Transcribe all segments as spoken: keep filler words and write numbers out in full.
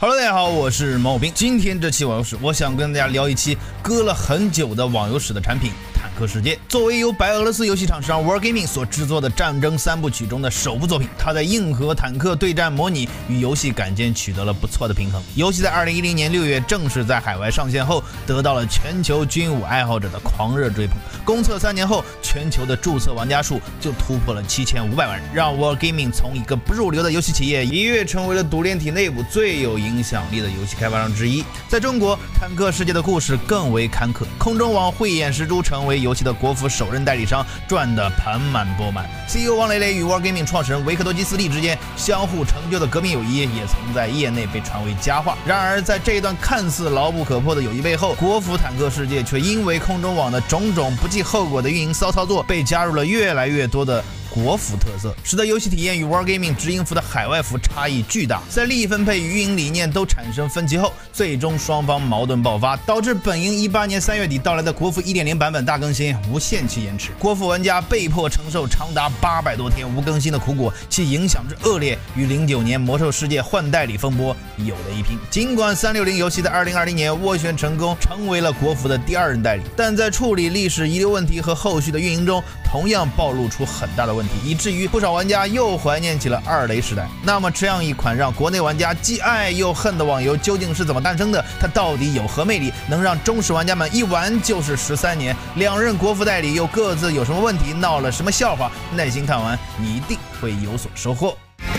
Hello， 大家好，我是毛兵。今天这期网游史，我想跟大家聊一期搁了很久的网游史的产品——坦克世界。作为由白俄罗斯游戏厂商 Wargaming 所制作的战争三部曲中的首部作品，它在硬核坦克对战模拟与游戏感间取得了不错的平衡。游戏在二零一零年六月正式在海外上线后，得到了全球军武爱好者的狂热追捧。公测三年后，全球的注册玩家数就突破了七千五百万人，让 Wargaming 从一个不入流的游戏企业一跃成为了独联体内部最有影响力的游戏开发商之一。在中国，坦克世界的故事更为坎坷，空中网慧眼识珠成为游戏的国服首任代理商，赚得盆满钵满。C E O 王磊磊与 Wargaming 创始人维克多基斯利之间相互成就的革命友谊，也曾在业内被传为佳话。然而，在这一段看似牢不可破的友谊背后，国服坦克世界却因为空中网的种种不计后果的运营骚操作，被加入了越来越多的国服特色，使得游戏体验与 Wargaming 直营服的海外服差异巨大。在利益分配与运营理念都产生分歧后，最终双方矛盾爆发，导致本应一八年三月底到来的国服 一点零 版本大更新无限期延迟。国服玩家被迫承受长达八百多天无更新的苦果，其影响之恶劣，与零九年魔兽世界换代理风波有了一拼。尽管三六零游戏在二零二零年斡旋成功，成为了国服的第二任代理，但在处理历史遗留问题和后续的运营中，同样暴露出很大的问题，以至于不少玩家又怀念起了二雷时代。那么这样一款让国内玩家既爱又恨的网游究竟是怎么诞生的？它到底有何魅力，能让忠实玩家们一玩就是十三年？两任国服代理又各自有什么问题，闹了什么笑话？耐心看完，你一定会有所收获。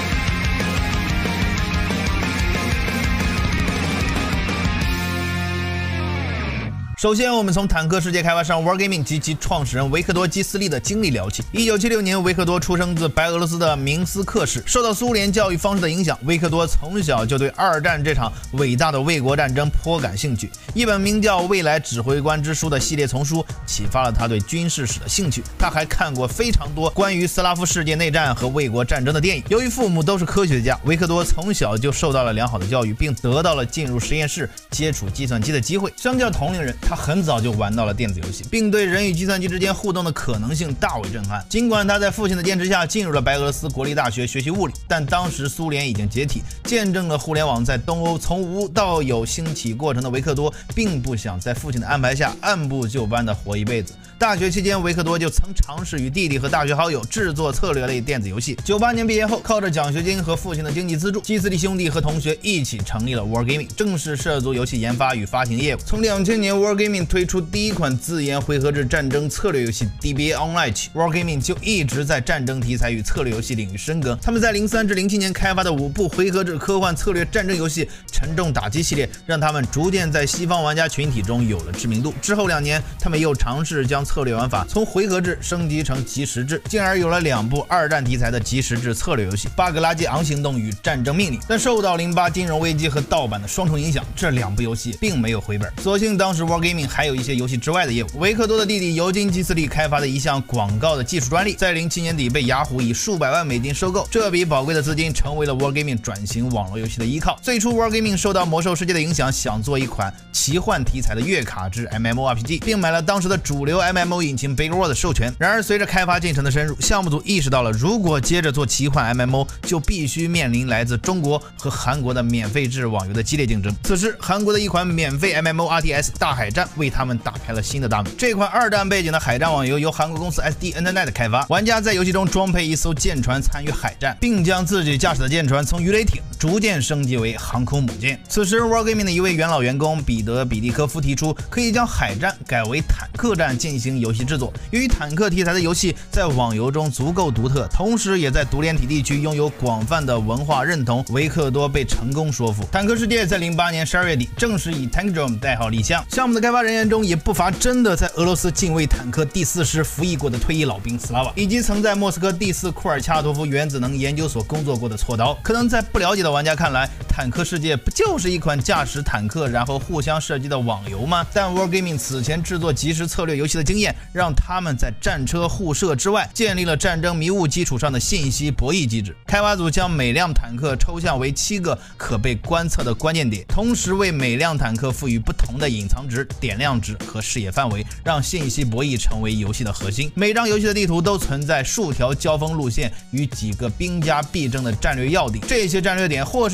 首先，我们从坦克世界开发商 Wargaming 及其创始人维克多·基斯利的经历聊起。一九七六年，维克多出生自白俄罗斯的明斯克市，受到苏联教育方式的影响，维克多从小就对二战这场伟大的卫国战争颇感兴趣。一本名叫《未来指挥官之书》的系列丛书启发了他对军事史的兴趣。他还看过非常多关于斯拉夫世界内战和卫国战争的电影。由于父母都是科学家，维克多从小就受到了良好的教育，并得到了进入实验室接触计算机的机会。相较同龄人，他很早就玩到了电子游戏，并对人与计算机之间互动的可能性大为震撼。尽管他在父亲的坚持下进入了白俄罗斯国立大学学习物理，但当时苏联已经解体，见证了互联网在东欧从无到有兴起过程的维克多，并不想在父亲的安排下按部就班的活一辈子。大学期间，维克多就曾尝试与弟弟和大学好友制作策略类电子游戏。九八年毕业后，靠着奖学金和父亲的经济资助，基斯利兄弟和同学一起成立了 Wargaming， 正式涉足游戏研发与发行业务。从两千年 Wargaming 推出第一款自研回合制战争策略游戏 D B A Online 起， Wargaming 就一直在战争题材与策略游戏领域深耕。他们在零三至零七年开发的五部回合制科幻策略战争游戏《沉重打击》系列，让他们逐渐在西方玩家群体中有了知名度。之后两年，他们又尝试将策略玩法从回合制升级成即时制，进而有了两部二战题材的即时制策略游戏《巴格拉季昂行动》与《战争命令》。但受到零八金融危机和盗版的双重影响，这两部游戏并没有回本。所幸当时 Wargaming 还有一些游戏之外的业务。维克多的弟弟尤金·基斯利开发的一项广告的技术专利，在零七年底被雅虎以数百万美金收购。这笔宝贵的资金成为了 Wargaming 转型网络游戏的依靠。最初 Wargaming 受到魔兽世界的影响，想做一款奇幻题材的月卡制 M M O R P G， 并买了当时的主流 M M O 引擎 Big World 的授权。然而随着开发进程的深入，项目组意识到了，如果接着做奇幻 M M O， 就必须面临来自中国和韩国的免费制网游的激烈竞争。此时，韩国的一款免费 M M O R T S 大海战为他们打开了新的大门。这款二战背景的海战网游由韩国公司 S D Internet 开发，玩家在游戏中装配一艘舰船参与海战，并将自己驾驶的舰船从鱼雷艇逐渐升级为航空母舰。此时 Wargaming 的一位元老员工彼得·比利科夫提出，可以将海战改为坦克战进行游戏制作。由于坦克题材的游戏在网游中足够独特，同时也在独联体地区拥有广泛的文化认同，维克多被成功说服。坦克世界在零八年十二月底正式以 Tankdrome 代号立项，项目的开发人员中也不乏真的在俄罗斯近卫坦克第四师服役过的退役老兵斯拉瓦，以及曾在莫斯科第四库尔恰托夫原子能研究所工作过的锉刀。可能在不了解的玩家看来，坦克世界不就是一款驾驶坦克然后互相射击的网游吗？但 Wargaming 此前制作即时策略游戏的经验，让他们在战车互射之外，建立了战争迷雾基础上的信息博弈机制。开发组将每辆坦克抽象为七个可被观测的关键点，同时为每辆坦克赋予不同的隐藏值、点亮值和视野范围，让信息博弈成为游戏的核心。每张游戏的地图都存在数条交锋路线与几个兵家必争的战略要地，这些战略点或是拥有更好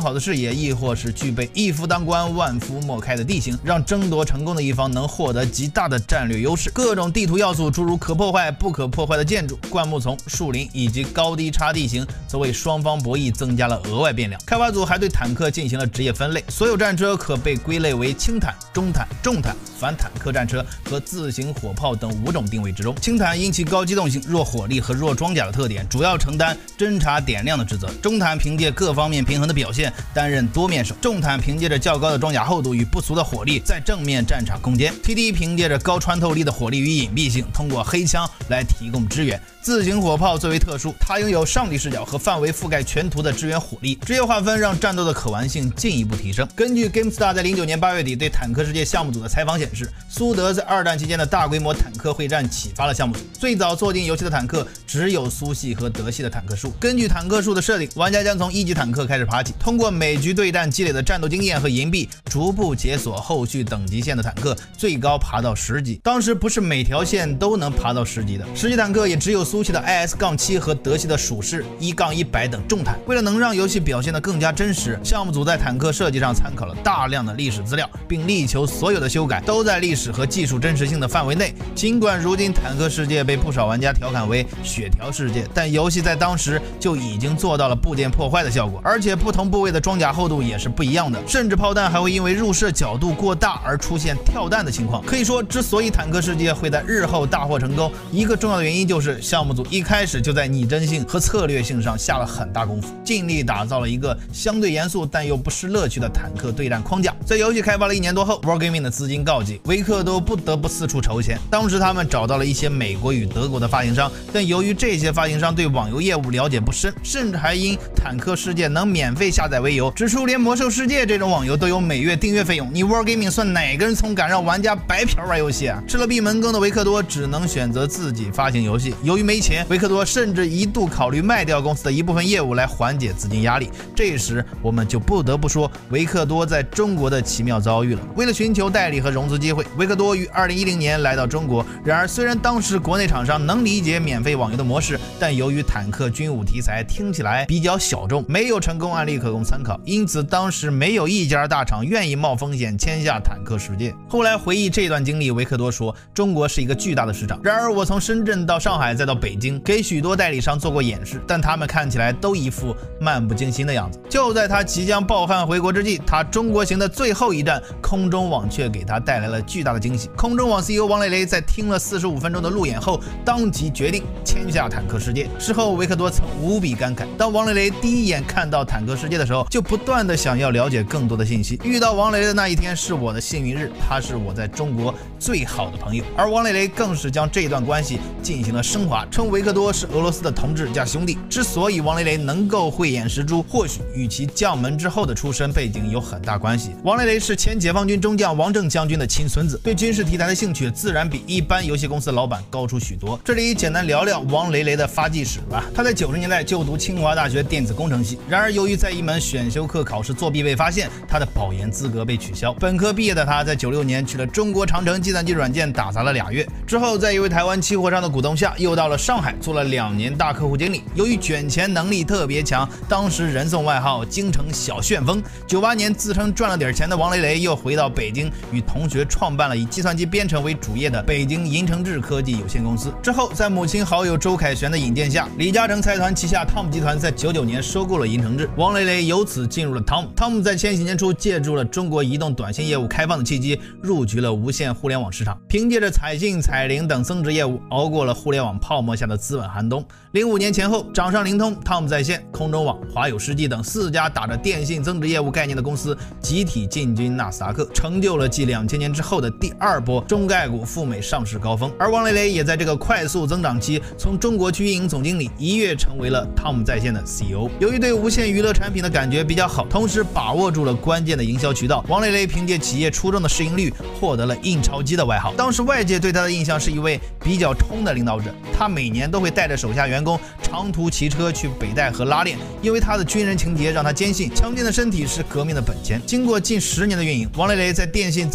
好的视野，亦或是具备一夫当关万夫莫开的地形，让争夺成功的一方能获得极大的战略优势。各种地图要素，诸如可破坏、不可破坏的建筑、灌木丛、树林以及高低差地形，则为双方博弈增加了额外变量。开发组还对坦克进行了职业分类，所有战车可被归类为轻坦、中坦、重坦、反坦克战车和自行火炮等五种定位之中。轻坦因其高机动性、弱火力和弱装甲的特点，主要承担侦察点亮的职责。中坦凭借各方面平衡的表现，担任多面手。重坦凭借着较高的装甲厚度与不俗的火力，在正面战场攻坚。T D 凭借着高穿透力的火力与隐蔽性，通过黑枪来提供支援。自行火炮最为特殊，它拥有上帝视角和范围覆盖全图的支援火力，职业划分让战斗的可玩性进一步提升。根据 GameStar 在零九年八月底对坦克世界项目组的采访显示，苏德在二战期间的大规模坦克会战启发了项目组。最早做进游戏的坦克只有苏系和德系的坦克树。根据坦克树的设定，玩家将从一级坦克开始爬起，通过每局对战积累的战斗经验和银币，逐步解锁后续等级线的坦克，最高爬到十级。当时不是每条线都能爬到十级的，十级坦克也只有苏系的 I S 七 和德系的鼠式 一一百 等重坦。为了能让游戏表现得更加真实，项目组在坦克设计上参考了大量的历史资料，并力求所有的修改都在历史和技术真实性的范围内。尽管如今坦克世界被不少玩家调侃为血条世界，但游戏在当时就已经做到了部件破坏的效果，而且不同部位的装甲厚度也是不一样的，甚至炮弹还会因为入射角度过大而出现跳弹的情况。可以说，之所以坦克世界会在日后大获成功，一个重要的原因就是项目组一开始就在拟真性和策略性上下了很大功夫，尽力打造了一个相对严肃但又不失乐趣的坦克对战框架。在游戏开发了一年多后， Wargaming 的资金告急，维克多不得不四处筹钱。当时他们找到了一些美国与德国的发行商，但由于这些发行商对网游业务了解不深，甚至还因坦克世界能免费下载为由，指出连魔兽世界这种网游都有每月订阅费用，你 Wargaming 算哪根葱敢让玩家白嫖玩游戏啊？吃了闭门羹的维克多只能选择自己发行游戏。由于没钱，维克多甚至一度考虑卖掉公司的一部分业务来缓解资金压力。这时我们就不得不说维克多在中国的奇妙遭遇了。为了寻求代理和融资机会，维克多于二零一零年来到中国。然而虽然当时国内厂商能理解免费网游的模式，但由于坦克军武题材听起来比较小众，没有成功案例可供参考，因此当时没有一家大厂愿意冒风险签下坦克世界。后来回忆这段经历，维克多说，中国是一个巨大的市场，然而我从深圳到上海再到北京，给许多代理商做过演示，但他们看起来都一副漫不经心的样子。就在他即将抱憾回国之际，他中国行的最后一站空中网却给他带来了巨大的惊喜。空中网 C E O 王磊磊在听了四十五分钟的路演后，当即决定签下坦克世界。事后维克多曾无比感慨，当王磊磊第一眼看到坦克世界的时候，就不断的想要了解更多的信息。遇到王磊磊的那一天是我的幸运日，他是我在中国最好的朋友。而王磊磊更是将这段关系进行了升华，称维克多是俄罗斯的同志加兄弟。之所以王磊磊能够慧眼识珠，或许与其将门之后的出身背景有很大关系。王磊磊是前解放军中将王震将军的亲孙子，对军事题材的兴趣自然比一般游戏公司老板高出许多。这里简单聊聊王磊磊的发迹史吧。他在九十年代就读清华大学电子工程系，然而由于在一门选修课考试作弊被发现，他的保研资格被取消。本科毕业的他在九六年去了中国长城计算机软件打杂了俩月，之后在一位台湾期货商的鼓动下，又到了上海做了两年大客户经理。由于卷钱能力特别强，当时人送外号京城小旋风。九八年自称赚了点钱的王磊磊又回到北京，与同学创办了以计算机编程为主业的北京银城智科技有限公司。之后在母亲好友周凯旋的引荐下，李嘉诚财团旗下汤姆集团在九九年收购了银城智，王磊磊由此进入了汤姆。汤姆在千禧年初借助了中国移动短信业务开放的契机，入局了无线互联网市场，凭借着彩信、彩铃等增值业务，熬过了互联网泡沫下的资本寒冬。零五年前后，掌上灵通、汤姆在线、空中网、华友世纪等四家打着电信增值业务概念的公司集体进军纳斯达克，成就了继两千年之后的第二波中概股赴美上市高峰。而王磊磊也在这个快速增长期，从中国区运营总经理一跃成为了汤姆在线的 C E O。由于对无线娱乐产品的感觉比较好，同时把握住了关键的营销渠道，王磊磊凭借企业出众的市盈率，获得了印钞机的外号。当时外界对他的印象是一位比较冲的领导者，他每年都会带着手下员工长途骑车去北戴河拉练，因为他的军人情节让他坚信强健的身体是革命的本钱。经过近十年的运营，王磊磊在电信增值领域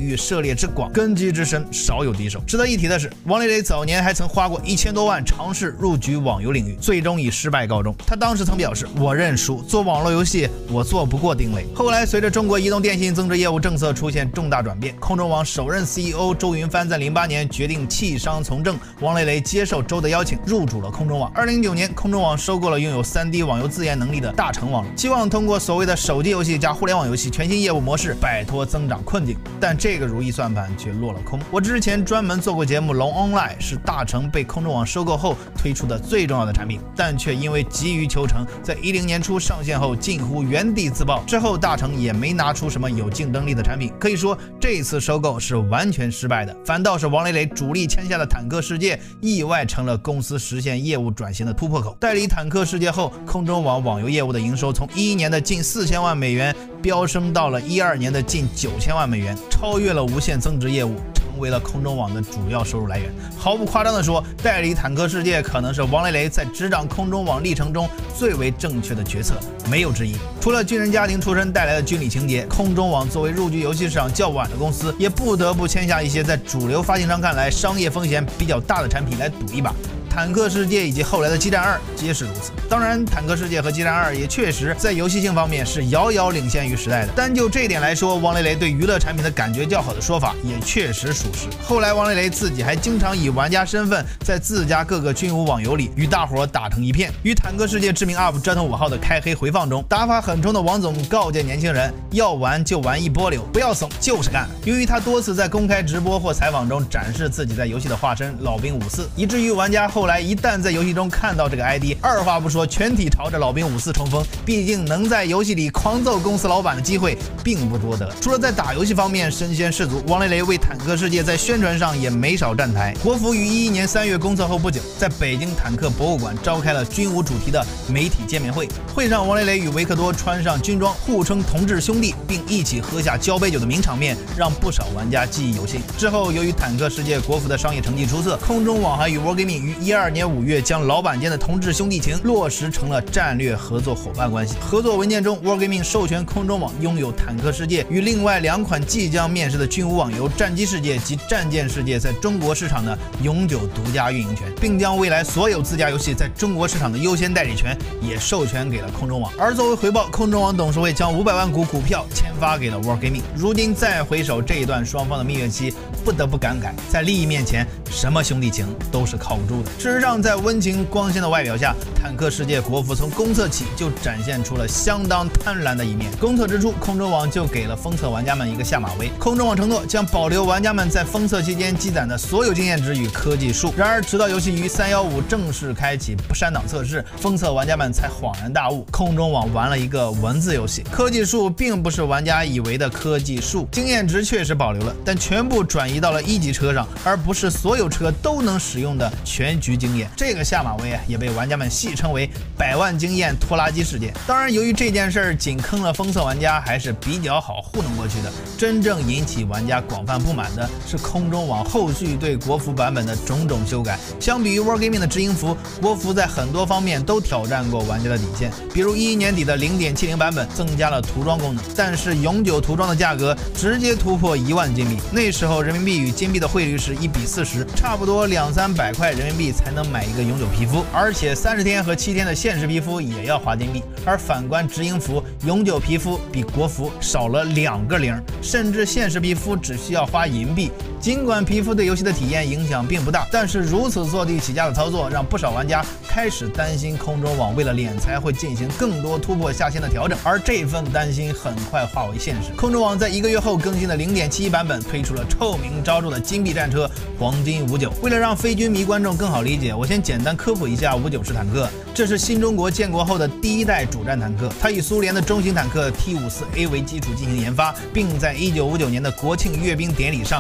域涉猎之广，根基之深，少有敌手。值得一提的是，王雷雷早年还曾花过一千多万尝试入局网游领域，最终以失败告终。他当时曾表示：“我认输，做网络游戏我做不过丁磊。”后来随着中国移动电信增值业务政策出现重大转变，空中网首任 C E O 周云帆在零八年决定弃商从政，王雷雷接受周的邀请，入主了空中网。二零零九年，空中网收购了拥有 三 D 网游自研能力的大成网络，希望通过所谓的手机游戏加互联网游戏全新业务模式摆脱增长困境。但这个如意算盘却落了空。我之前专门做过节目，龙 Online 是大成被空中网收购后推出的最重要的产品，但却因为急于求成，在一零年初上线后近乎原地自爆。之后大成也没拿出什么有竞争力的产品，可以说这次收购是完全失败的。反倒是王雷雷主力签下的坦克世界意外成了公司实现业务转型的突破口。代理坦克世界后，空中网网游业务的营收从一一年的近四千万美元飙升到了一二年的近九千万美元，超越了无线增值业务，成为了空中网的主要收入来源。毫不夸张地说，代理坦克世界可能是王雷雷在执掌空中网历程中最为正确的决策，没有之一。除了军人家庭出身带来的军旅情节，空中网作为入局游戏市场较晚的公司，也不得不签下一些在主流发行商看来商业风险比较大的产品来赌一把。坦克世界以及后来的激战二皆是如此。当然，坦克世界和激战二也确实在游戏性方面是遥遥领先于时代的。单就这一点来说，王雷雷对娱乐产品的感觉较好的说法也确实属实。后来，王雷雷自己还经常以玩家身份在自家各个军武网游里与大伙打成一片。与坦克世界知名 U P 折腾五号的开黑回放中，打法很冲的王总告诫年轻人，要玩就玩一波流，不要怂，就是干。由于他多次在公开直播或采访中展示自己在游戏的化身老兵五四，以至于玩家后来一旦在游戏中看到这个 I D， 二话不说全体朝着老兵五四冲锋。毕竟能在游戏里狂揍公司老板的机会并不多得。除了在打游戏方面身先士卒，王雷雷为坦克世界在宣传上也没少站台。国服于一一年三月公测后不久，在北京坦克博物馆召开了军武主题的媒体见面会。会上，王雷雷与维克多穿上军装，互称同志兄弟，并一起喝下交杯酒的名场面，让不少玩家记忆犹新。之后，由于坦克世界国服的商业成绩出色，空中网还与 Wargaming 于一二年五月将老板间的同志兄弟情落实成了战略合作伙伴关系。合作文件中 ，Wargaming 授权空中网拥有坦克世界与另外两款即将面世的军武网游《战机世界》及《战舰世界》在中国市场的永久独家运营权，并将未来所有自家游戏在中国市场的优先代理权也授权给了空中网。而作为回报，空中网董事会将五百万股股票签发给了 Wargaming。如今再回首这一段双方的蜜月期，不得不感慨，在利益面前，什么兄弟情都是靠不住的。事实上，在温情光鲜的外表下，坦克世界国服从公测起就展现出了相当贪婪的一面。公测之初，空中网就给了封测玩家们一个下马威。空中网承诺将保留玩家们在封测期间积攒的所有经验值与科技树。然而，直到游戏于三一五正式开启不删档测试，封测玩家们才恍然大悟，空中网玩了一个文字游戏。科技树并不是玩家以为的科技树，经验值确实保留了，但全部转移到了一级车上，而不是所有车都能使用的全局经验。这个下马威啊，也被玩家们戏称为百万经验拖拉机事件。当然，由于这件事儿仅坑了封测玩家，还是比较好糊弄过去的。真正引起玩家广泛不满的是空中网后续对国服版本的种种修改。相比于 Wargaming 的直营服，国服在很多方面都挑战过玩家的底线。比如一一年底的 零点七零 版本增加了涂装功能，但是永久涂装的价格直接突破一万金币。那时候人民币与金币的汇率是一比四十，差不多两三百块人民币才能买一个永久皮肤，而且三十天和七天的限时皮肤也要花金币。而反观直营服，永久皮肤比国服少了两个零，甚至限时皮肤只需要花银币。尽管皮肤对游戏的体验影响并不大，但是如此坐地起价的操作让不少玩家开始担心空中网为了敛财会进行更多突破下限的调整，而这份担心很快化为现实。空中网在一个月后更新的 零点七一 版本推出了臭名昭著的金币战车黄金五九。为了让非军迷观众更好理解，我先简单科普一下五九式坦克。这是新中国建国后的第一代主战坦克，它以苏联的中型坦克 T 五十四 A 为基础进行研发，并在一九五九年的国庆阅兵典礼上正式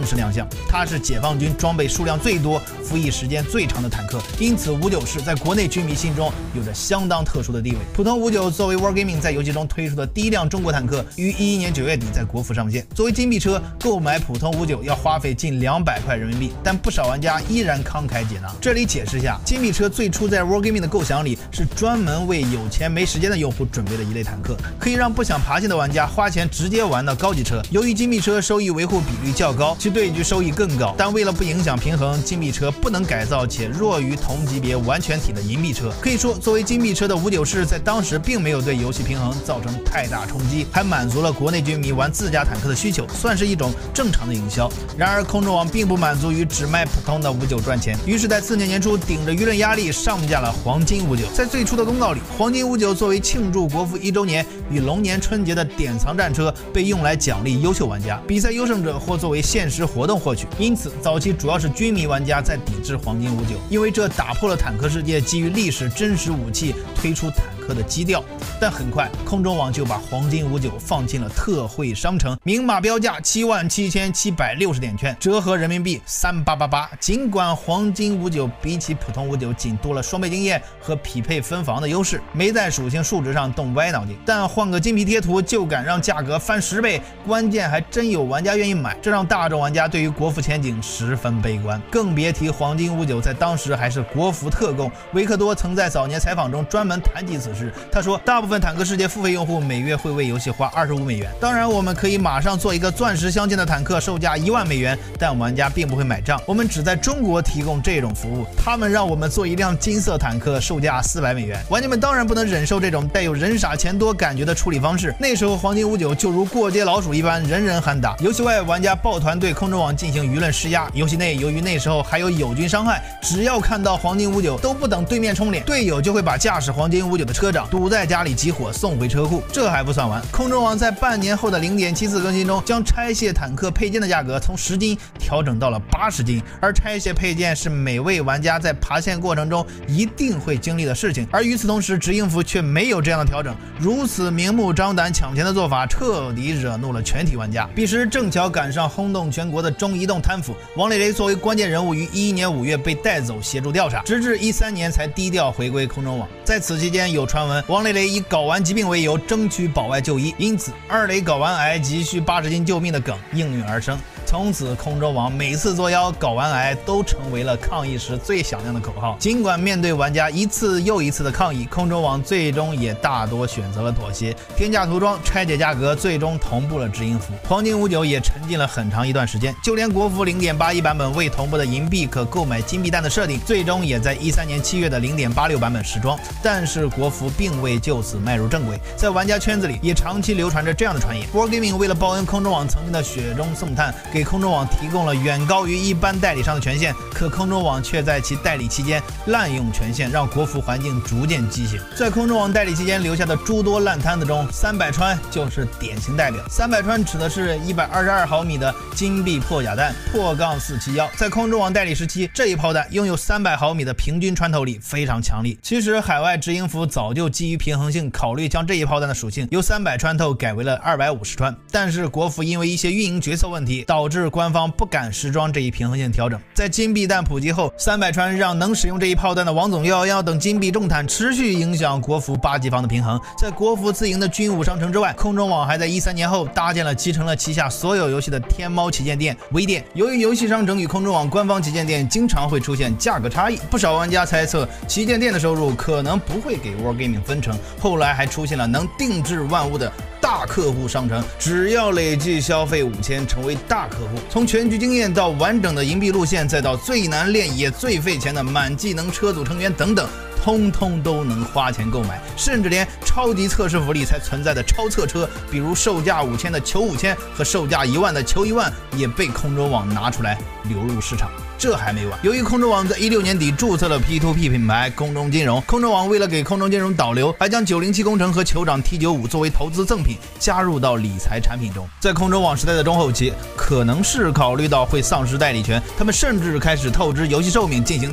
式亮相。它是解放军装备数量最多、服役时间最长的坦克，因此五九式在国内军迷心中有着相当特殊的地位。普通五九作为 Wargaming 在游戏中推出的第一辆中国坦克，于一一年九月底在国服上线。作为金币车，购买普通五九要花费近两百块人民币，但不少玩家依然慷慨解囊。这里解释一下，金币车最初在 Wargaming 的构想里是专门为有钱没时间的用户准备的一类坦克，可以让不想爬线的玩家花钱直接玩到高级车。由于金币车收益维护比率较高，其对局收益更高，但为了不影响平衡，金币车不能改造且弱于同级别完全体的银币车。可以说，作为金币车的五九式在当时并没有对游戏平衡造成太大冲击，还满足了国内军迷玩自家坦克的需求，算是一种正常的营销。然而空中网并不满足于只卖普通的五九赚钱，于是在次年年初顶着舆论压力上架了黄金五九。在最初的公告里，黄金五九作为庆祝国服一周年与龙年春节的典藏战车，被用来奖励优秀玩家，比赛优胜者或作为限时活动获取。因此早期主要是军迷玩家在抵制黄金五九，因为这打破了坦克世界基于历史真实武器推出坦克的基调。但很快空中网就把黄金五九放进了特惠商城，明码标价七万七千七百六十点券，折合人民币三八八八。尽管黄金五九比起普通五九仅多了双倍经验和匹配分防的优势，没在属性数值上动歪脑筋，但换个金皮贴图就敢让价格翻十倍，关键还真有玩家愿意买，这让大众玩家对于国服前景十分悲观。更别提黄金五九在当时还是国服特供。维克多曾在早年采访中专门谈及此事，他说大部分坦克世界付费用户每月会为游戏花二十五美元，当然我们可以马上做一个钻石镶嵌的坦克，售价一万美元，但玩家并不会买账，我们只在中国提供这种服务，他们让我们做一辆金色坦克，售价四百美元，玩家们当然不能忍受这种带有人傻钱多感觉的处理方式。那时候黄金五九就如过街老鼠一般，人人喊打。游戏外玩家抱团对空中网进行舆论施压，游戏内由于那时候还有友军伤害，只要看到黄金五九都不等对面冲脸，队友就会把驾驶黄金五九的车长堵在家里集火送回车库。这还不算完，空中网在半年后的 零点七四 更新中，将拆卸坦克配件的价格从十金调整到了八十金，而拆卸配件是每位玩家在爬线过程中一定会经历的事情，而与此同时直营服却没有这样的调整。如此明目张胆抢钱的做法彻底惹怒了全体玩家。彼时正巧赶上轰动全国的中移动贪腐，王磊磊作为关键人物于一一年五月被带走协助调查，直至一三年才低调回归空中网。在此期间有传闻王磊磊以睾丸疾病为由争取保外就医，因此二磊睾丸癌急需八十斤救命的梗应运而生。从此空中网每次作妖睾丸癌都成为了抗议时最响亮的口号。尽管面对玩家一次又一次的抗议，空中网最终也大多选择了妥协，天价涂装拆解价格最终同步了直营服。黄金五九也沉浸了很长一段时间，就连国服 零点八一 版本未同步的银币可购买金币弹的设定，最终也在一三年七月的 零点八六 版本时装。但是国服并未就此迈入正轨，在玩家圈子里也长期流传着这样的传言： Wargaming 为了报恩空中网曾经的雪中送炭，给空中网提供了远高于一般代理商的权限，可空中网却在其代理期间滥用权限，让国服环境逐渐畸形。在空中网代理期间留下的诸多烂摊子中，三百川就是典型代表。三百川指的是一百二十二毫米的金币破甲弹破杠四七一，在空中网代理时期，这一炮弹拥有三百毫米的平均穿透力，非常强力。其实海外直营服早就基于平衡性考虑将这一炮弹的属性由三百穿透改为了二百五十穿，但是国服因为一些运营决策问题，导致官方不敢实装这一平衡性调整。在金币弹普及后，三百穿让能使用这一炮弹的王总一一一等金币重坦持续影响国服八级方的平衡。在国服自营的军武商城之外，空中网还在一三年后搭建了集成了旗下所有游戏的天猫旗舰店微店。由于游戏商城与空中网官方旗舰店经常会出现价格差异，不少玩家猜测旗舰店的收入可能不会给 Wargaming 分成。后来还出现了能定制万物的大客户商城，只要累计消费五千成为大客户。从全局经验到完整的银币路线，再到最难练也最费钱的满技能车组成员等等，通通都能花钱购买，甚至连超级测试福利才存在的超测车，比如售价五千的求五千和售价一万的求一万，也被空中网拿出来流入市场。这还没完，由于空中网在一六年底注册了 P to P 品牌空中金融，空中网为了给空中金融导流，还将九零七工程和酋长 T 九五作为投资赠品加入到理财产品中。在空中网时代的中后期，可能是考虑到会丧失代理权，他们甚至开始透支游戏寿命进行跳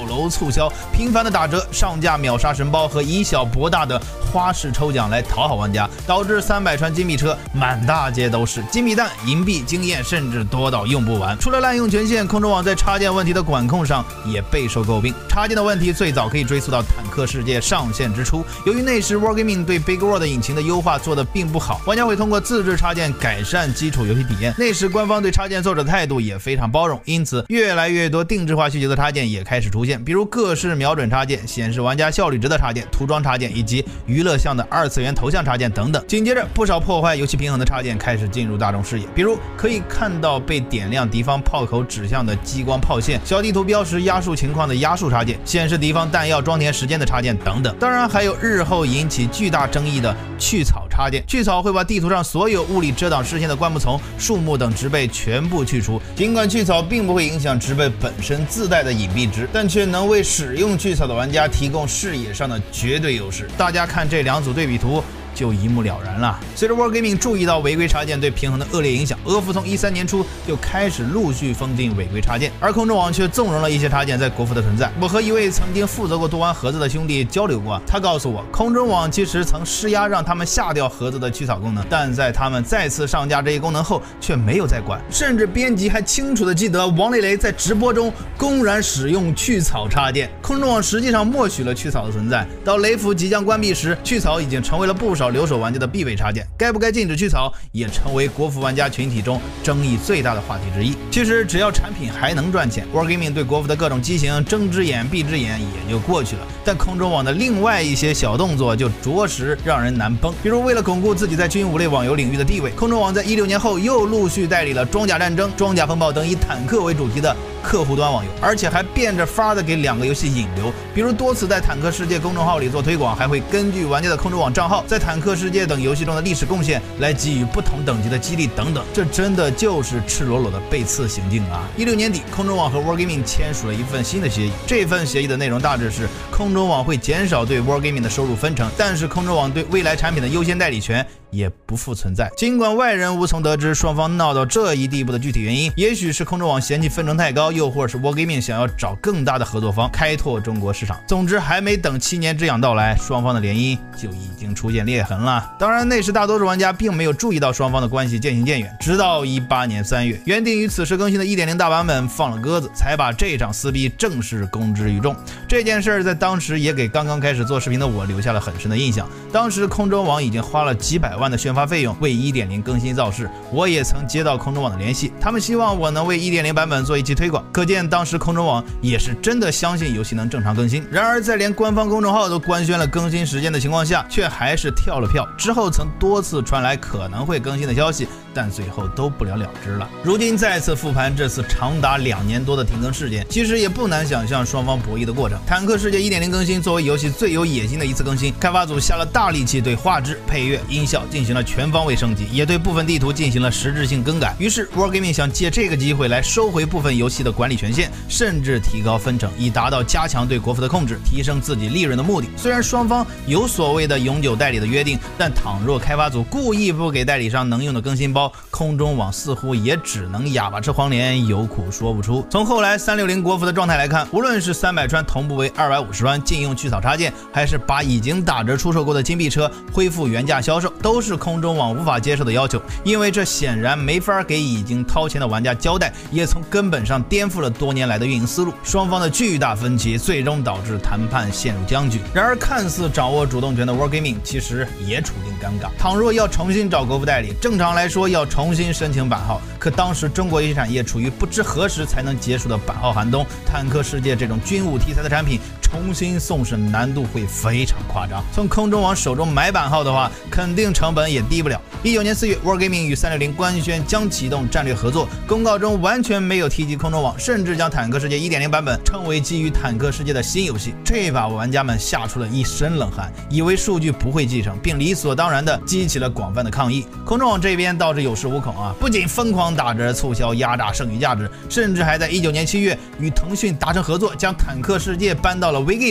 楼促销，频繁的打折、上架秒杀神包和以小博大的花式抽奖来讨好玩家，导致三百川金币车满大街都是金币弹、银币、经验，甚至多到用不完。除了滥用权限，空中网在插件问题的管控上也备受诟病。插件的问题最早可以追溯到坦克世界上线之初，由于那时 Wargaming 对 Big World 引擎的优化做得并不好，玩家会通过自制插件改善基础游戏体验。那时官方对插件作者的态度也非常包容，因此越来越多定制化需求的插件也开始出现，比如各式瞄准插件、显示玩家效率值的插件、涂装插件以及娱乐向的二次元头像插件等等。紧接着，不少破坏游戏平衡的插件开始进入大众视野，比如可以看到被点亮敌方炮口指向的激光炮线、小地图标识压缩情况的压缩插件、显示敌方弹药装填时间的插件等等。当然还有日后引起巨大争议的去草插件，去草会把地图上所有物理遮挡视线的灌木丛、树木等植被全部去除。尽管去草并不会影响植被本身自带的隐蔽值，但却能为使用去草的玩家提供视野上的绝对优势。大家看这两组对比图就一目了然了。随着 Wargaming 注意到违规插件对平衡的恶劣影响，俄服从一三年初就开始陆续封禁违规插件，而空中网却纵容了一些插件在国服的存在。我和一位曾经负责过多玩盒子的兄弟交流过，他告诉我，空中网其实曾施压让他们下掉盒子的去草功能，但在他们再次上架这一功能后却没有再管，甚至编辑还清楚的记得王磊磊在直播中公然使用去草插件。空中网实际上默许了去草的存在，到雷服即将关闭时，去草已经成为了不少留守玩家的必备插件，该不该禁止去草也成为国服玩家群体中争议最大的话题之一。其实只要产品还能赚钱， Wargaming 对国服的各种畸形睁只眼闭只眼也就过去了，但空中网的另外一些小动作就着实让人难崩。比如为了巩固自己在军武类网游领域的地位，空中网在一六年后又陆续代理了装甲战争、装甲风暴等以坦克为主题的客户端网游，而且还变着法的给两个游戏引流，比如多次在坦克世界公众号里做推广，还会根据玩家的空中网账号在坦克世界等游戏中的历史贡献来给予不同等级的激励等等。这真的就是赤裸裸的背刺行径啊！一六年底，空中网和 Wargaming 签署了一份新的协议，这份协议的内容大致是，空中网会减少对 Wargaming 的收入分成，但是空中网对未来产品的优先代理权也不复存在。尽管外人无从得知双方闹到这一地步的具体原因，也许是空中网嫌弃分成太高，又或是 Wargaming 想要找更大的合作方开拓中国市场。总之，还没等七年之痒到来，双方的联姻就已经出现裂痕了。当然，那时大多数玩家并没有注意到双方的关系渐行渐远，直到一八年三月，原定于此时更新的 一点零 大版本放了鸽子，才把这场撕逼正式公之于众。这件事在当时也给刚刚开始做视频的我留下了很深的印象。当时空中网已经花了几百万的宣发费用为 一点零 更新造势，我也曾接到空中网的联系，他们希望我能为 一点零 版本做一期推广，可见当时空中网也是真的相信游戏能正常更新。然而在连官方公众号都官宣了更新时间的情况下，却还是跳了票。之后曾多次传来可能会更新的消息，但最后都不了了之了。如今再次复盘这次长达两年多的停更事件，其实也不难想象双方博弈的过程。坦克世界 一点零 更新作为游戏最有野心的一次更新，开发组下了大力气对画质、配乐、音效进行了全方位升级，也对部分地图进行了实质性更改。于是 Wargaming 想借这个机会来收回部分游戏的管理权限，甚至提高分成，以达到加强对国服的控制、提升自己利润的目的。虽然双方有所谓的永久代理的约定，但倘若开发组故意不给代理商能用的更新包，空中网似乎也只能哑巴吃黄连，有苦说不出。从后来三六零国服的状态来看，无论是三百川同步为二百五十川禁用去草插件，还是把已经打折出售过的金币车恢复原价销售，都是空中网无法接受的要求，因为这显然没法给已经掏钱的玩家交代，也从根本上颠覆了多年来的运营思路。双方的巨大分歧最终导致谈判陷入僵局。然而看似掌握主动权的 Wargaming 其实也处境尴尬。倘若要重新找国服代理，正常来说要重新申请版号，可当时中国游戏产业处于不知何时才能结束的版号寒冬，坦克世界这种军武题材的产品重新送审难度会非常夸张。从空中网手中买版号的话，肯定成本也低不了。一九年四月 Wargaming 与三六零官宣将启动战略合作，公告中完全没有提及空中网，甚至将坦克世界 一点零 版本称为基于坦克世界的新游戏，这把玩家们吓出了一身冷汗，以为数据不会继承，并理所当然的激起了广泛的抗议。空中网这边倒是有恃无恐啊，不仅疯狂打折促销压榨剩余价值，甚至还在一九年七月与腾讯达成合作，将坦克世界搬到了 V Game 上。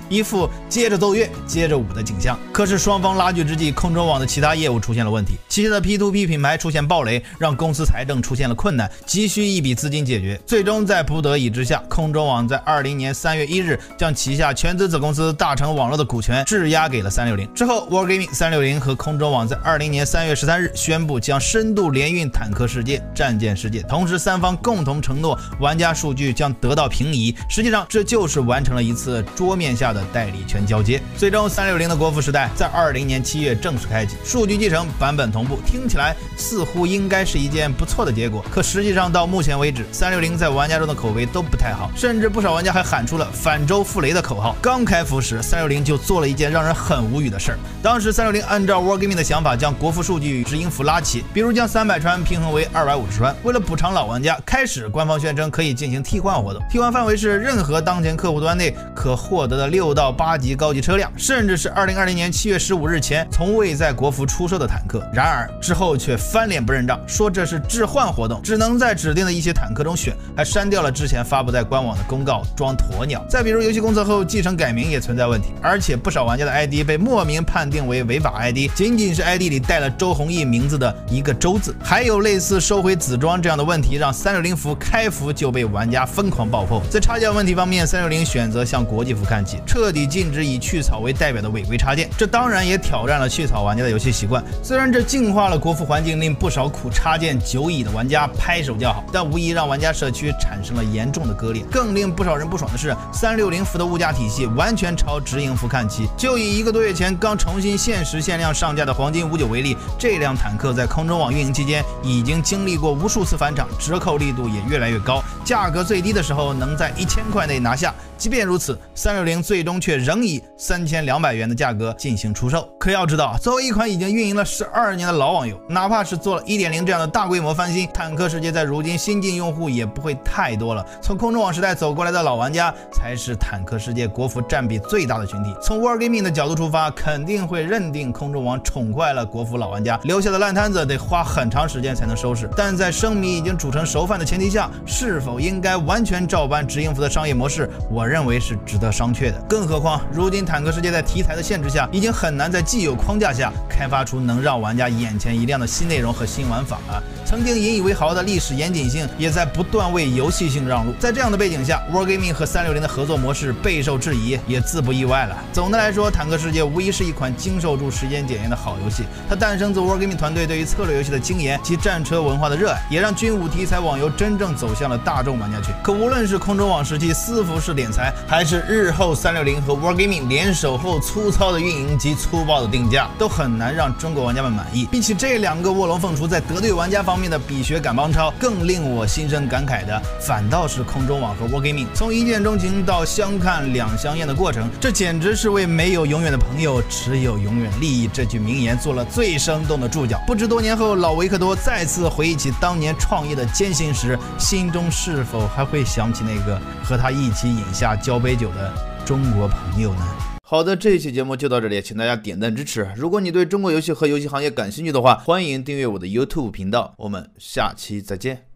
一副接着奏乐接着舞的景象。可是双方拉锯之际，空中网的其他业务出现了问题，旗下的 P to P 品牌出现暴雷，让公司财政出现了困难，急需一笔资金解决。最终在不得已之下，空中网在二零年三月一日将旗下全资子公司大成网络的股权质押给了三六零。之后 Wargaming、三六零和空中网在二零年三月十三日宣布将深度联运坦克世界、战舰世界，同时三方共同承诺玩家数据将得到平移。实际上这就是完成了一次桌面下的代理权交接。最终三六零的国服时代在二零年七月正式开启，数据继承、版本同步，听起来似乎应该是一件不错的结果。可实际上到目前为止，三六零在玩家中的口碑都不太好，甚至不少玩家还喊出了反周傅雷的口号。刚开服时，三六零就做了一件让人很无语的事儿。当时三六零按照 Wargaming 的想法，将国服数据与直营服拉齐，比如将三百川平衡为二百五十川。为了补偿老玩家，开始官方宣称可以进行替换活动，替换范围是任何当前客户端内可获得的六到八级高级车辆，甚至是二零二零年七月十五日前从未在国服出售的坦克。然而之后却翻脸不认账，说这是置换活动，只能在指定的一些坦克中选，还删掉了之前发布在官网的公告，装鸵鸟。再比如游戏公测后继承改名也存在问题，而且不少玩家的 I D 被莫名判定为违法 I D， 仅仅是 I D 里带了周鸿祎名字的一个周字。还有类似收回子装这样的问题，让三六零服开服就被玩家疯狂爆破。在插件问题方面，三六零选择向国际服看齐，彻底禁止以去草为代表的违规插件，这当然也挑战了去草玩家的游戏习惯。虽然这净化了国服环境，令不少苦插件久矣的玩家拍手叫好，但无疑让玩家社区产生了严重的割裂。更令不少人不爽的是，三六零服的物价体系完全朝直营服看齐。就以一个多月前刚重新限时限量上架的黄金五九为例，这辆坦克在空中网运营期间已经经历过无数次返场，折扣力度也越来越高，价格最低的时候能在一千块内拿下。即便如此，三六零最终却仍以三千两百元的价格进行出售。可要知道，作为一款已经运营了十二年的老网游，哪怕是做了 一点零 这样的大规模翻新，坦克世界在如今新进用户也不会太多了。从空中网时代走过来的老玩家才是坦克世界国服占比最大的群体。从 Wargaming 的角度出发，肯定会认定空中网宠坏了国服老玩家，留下的烂摊子得花很长时间才能收拾。但在生米已经煮成熟饭的前提下，是否应该完全照搬直营服的商业模式，我认为是值得商榷的。更何况如今坦克世界在题材的限制下，已经很难在既有框架下开发出能让玩家眼前一亮的新内容和新玩法了。曾经引以为豪的历史严谨性也在不断为游戏性让路。在这样的背景下， Wargaming 和三六零的合作模式备受质疑，也自不意外了。总的来说，坦克世界无疑是一款经受住时间检验的好游戏。它诞生自 Wargaming 团队对于策略游戏的精研及战车文化的热爱，也让军武题材网游真正走向了大众玩家群。可无论是空中网时期私服式敛财，还是日后三六零和 Wargaming 联手后粗糙的运营及粗暴的定价，都很难让中国玩家们满意。比起这两个卧龙凤雏在得罪玩家方面的比学赶帮超，更令我心生感慨的反倒是空中网和 Wargaming 从一见钟情到相看两相厌的过程，这简直是为没有永远的朋友，只有永远利益这句名言做了最生动的注脚。不知多年后老维克多再次回忆起当年创业的艰辛时，心中是否还会想起那个和他一起饮下交杯酒的中国朋友呢？好的，这一期节目就到这里，请大家点赞支持。如果你对中国游戏和游戏行业感兴趣的话，欢迎订阅我的 YouTube 频道。我们下期再见。